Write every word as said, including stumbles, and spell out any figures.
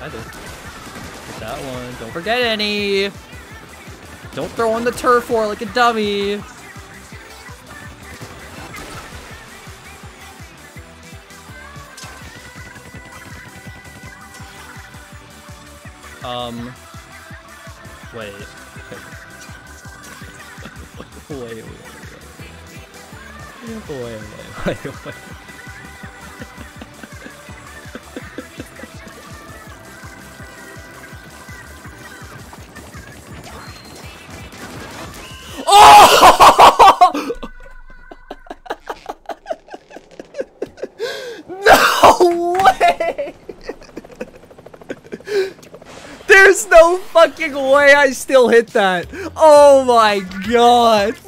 either. Get that one. Don't forget any. Don't throw on the turf war like a dummy. Um. Wait. wait, wait, wait. Wait, wait, wait, wait. wait. Oh! No way! There's no fucking way I still hit that. Oh my god.